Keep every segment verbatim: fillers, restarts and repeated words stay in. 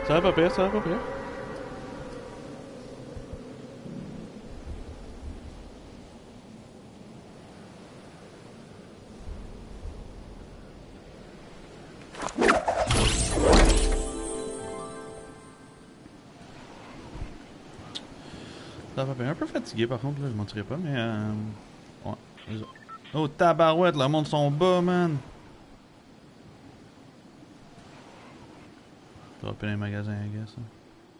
Ça va pas pire, ça va pas pire. Ça va pas pire. Un peu fatigué par contre, là, je mentirais pas, mais euh... ouais. Oh tabarouette, le monde sont bas, man! Ça va plein les magasins, I guess. Hein.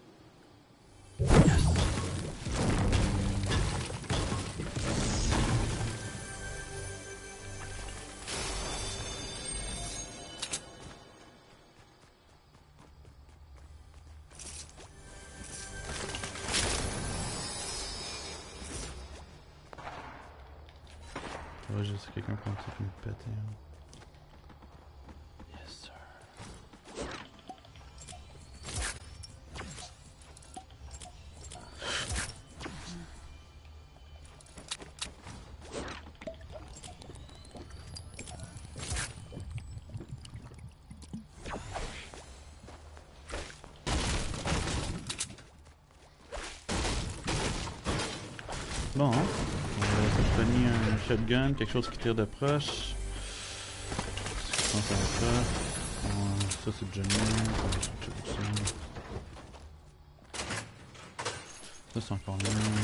Ouais, je sais quelqu'un qui a fait me péter. Hein. Yes, sir. Bon, on va s'obtenir un shotgun, quelque chose qui tire de proche. Je pense à ça. Ouais, ça c'est déjà mieux. Ça c'est encore mieux.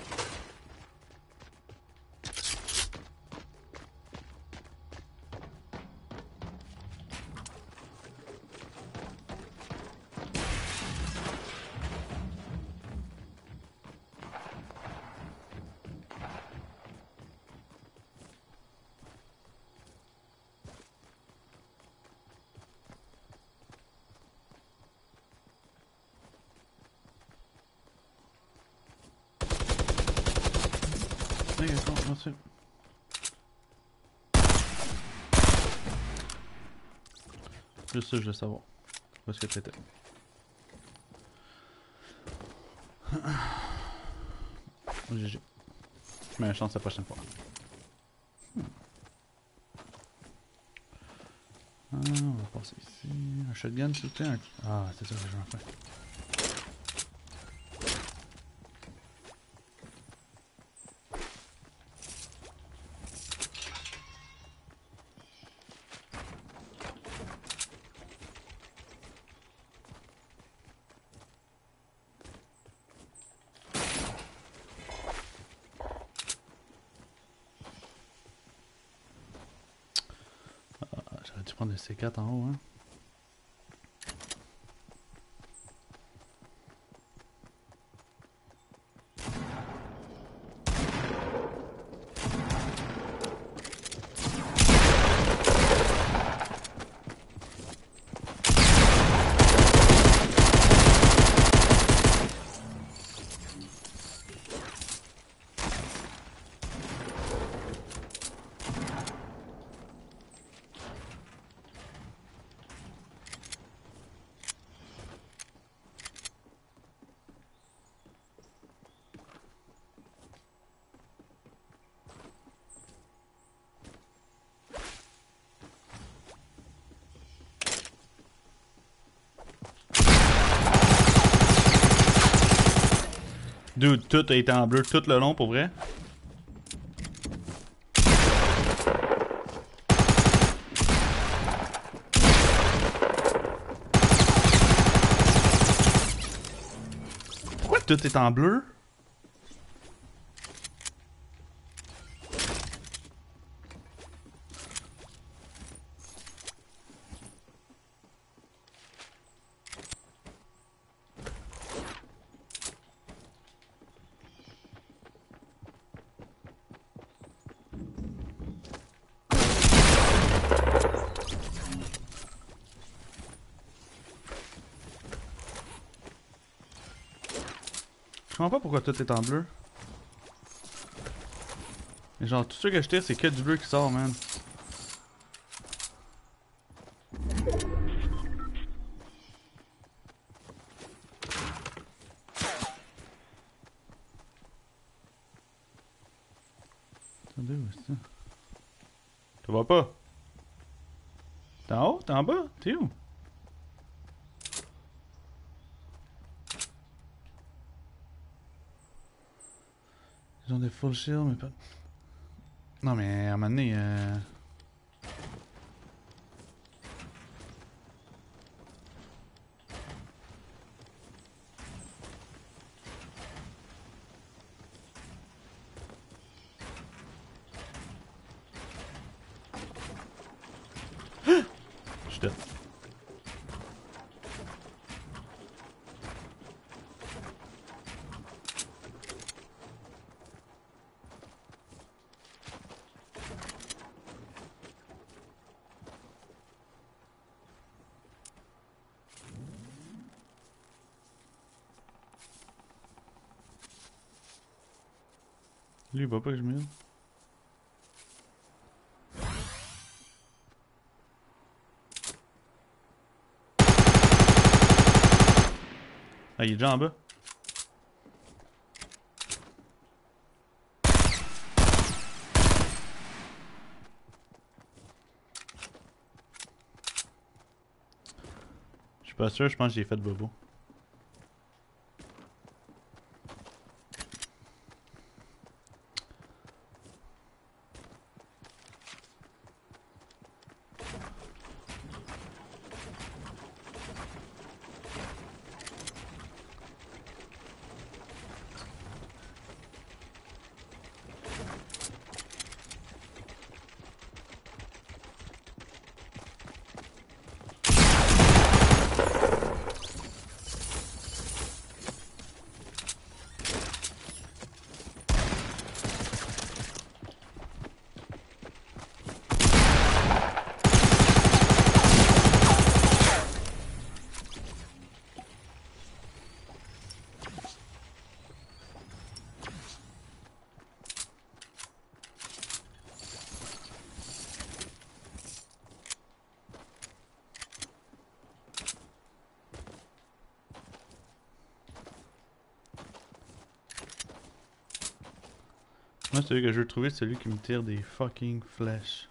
Merci. Juste ça, je veux savoir. Où est-ce que t'étais? G G. Mais la chance la prochaine fois. Hmm. Ah, on va passer ici. Un shotgun, s'il te plaît. Ah, c'est ça que je vais en faire. J'aurais dû prendre le C quatre en haut, hein. Dude, tout a été en bleu tout le long pour vrai. Pourquoi tout est en bleu? Je comprends pas pourquoi tout est en bleu. Mais genre, tout ce que je tire, c'est que du bleu qui sort, man. Attendez, où est-ce que c'est? Tu vois pas? T'es en haut? T'es en bas? T'es où? Ils ont des full shield, mais pas... Non, mais à un moment donné... Euh... Je suis dead. Lui, il voit pas que je m'aide. Ah, il est déjà en bas. Je suis pas sûr, je pense que j'ai fait bobo. Moi, celui que je veux trouver, c'est celui qui me tire des fucking flèches.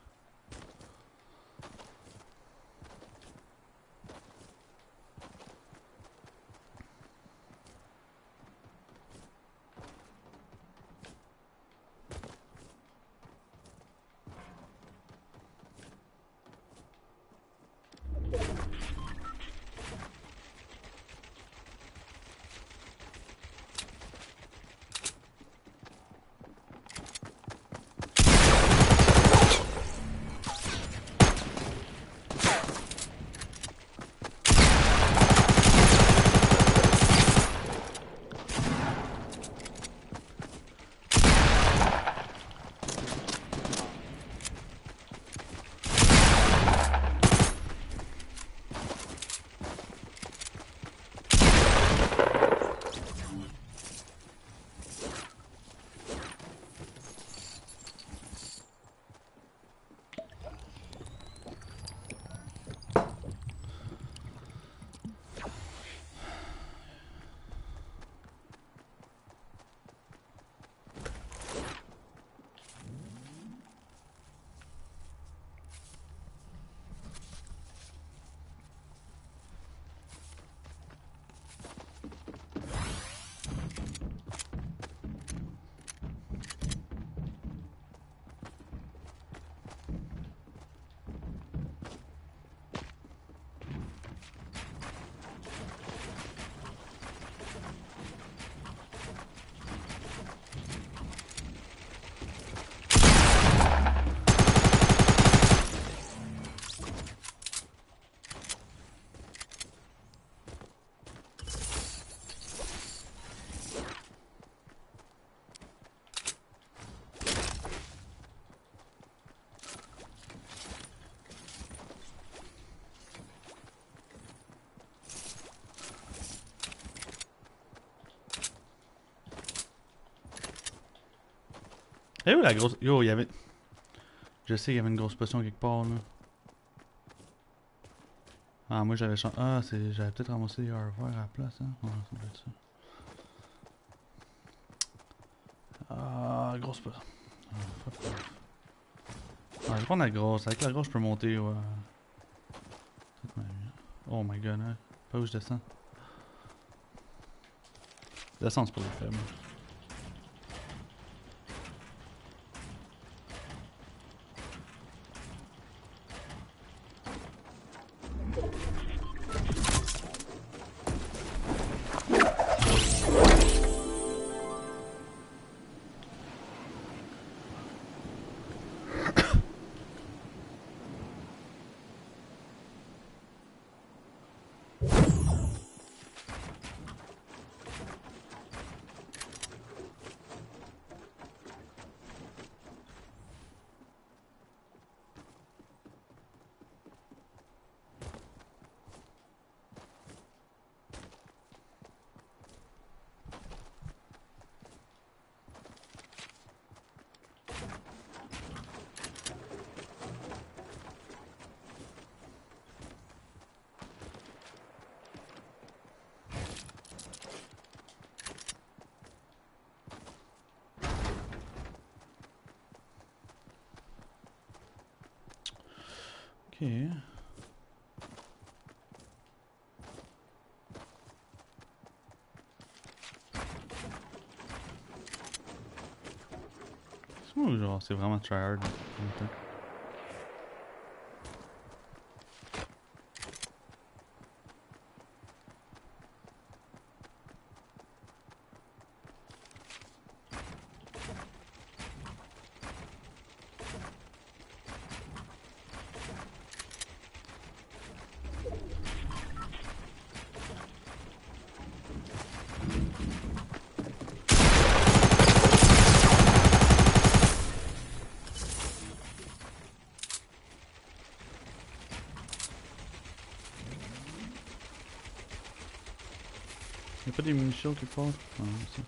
Eh où la grosse... Yo, il y avait... Je sais qu'il y avait une grosse potion quelque part, là. Ah, moi j'avais... Ch... Ah, c'est... J'avais peut-être ramassé les R verts à la place, hein. Ah, ça doit être ça. Ah, grosse potion. Ah, fuck off. Ah, je vais prendre la grosse. Avec la grosse, je peux monter, ouais. Oh my god, hein. Pas où je descends. Descends, c'est pas le faible. Ok. C'est genre, c'est vraiment tryhard en même temps. Y'a pas des munitions quelque part? Non, c'est...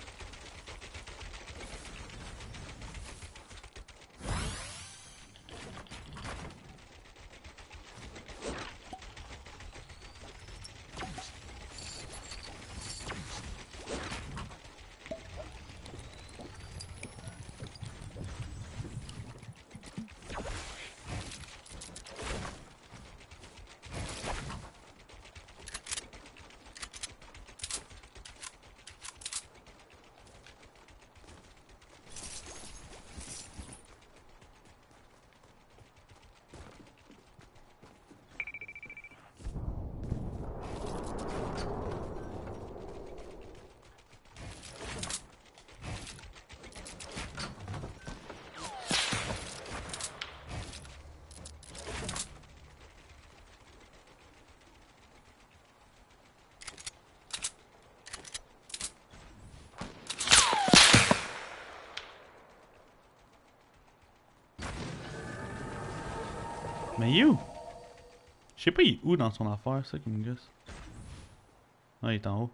Mais il est où? Je sais pas il est où dans son affaire, ça qui me gosse. Ah, il est en haut.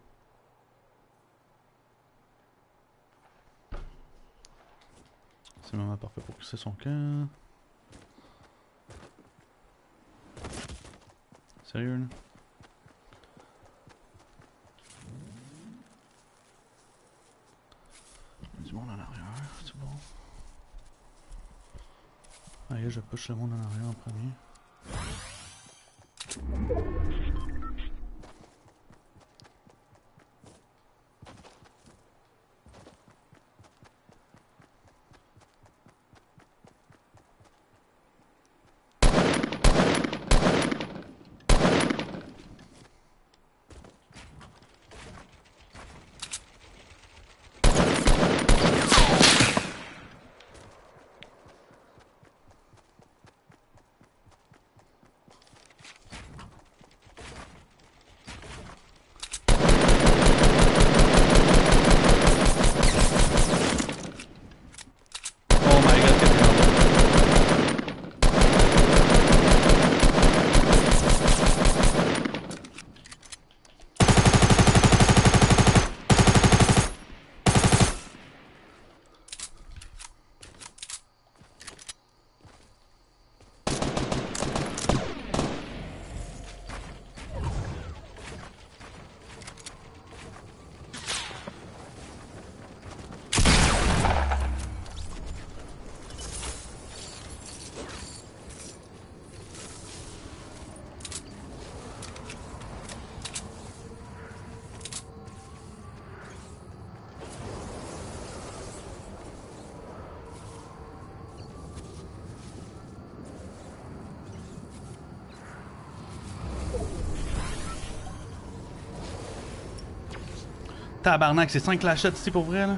C'est le moment parfait pour crisser son camp. Sérieux là? Il y a du monde en arrière, c'est bon. Allez, je push le monde en arrière en premier. Tabarnak, c'est cinq lachettes ici pour vrai là?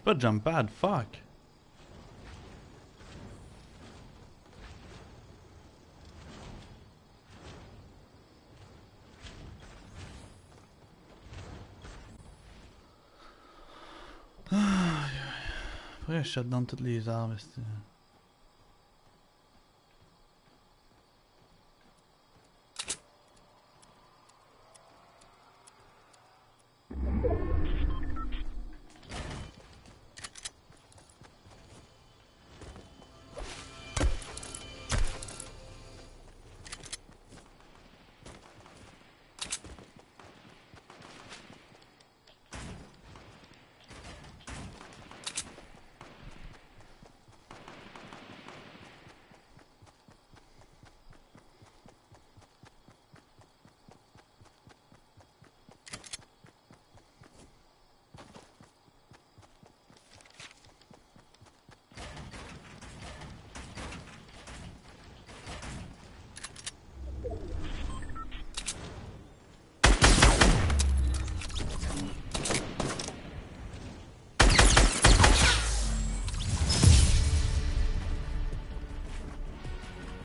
pas de jump pad, fuck! Aïe aïe. Faudrait que je shut down toutes les arbres, c'est...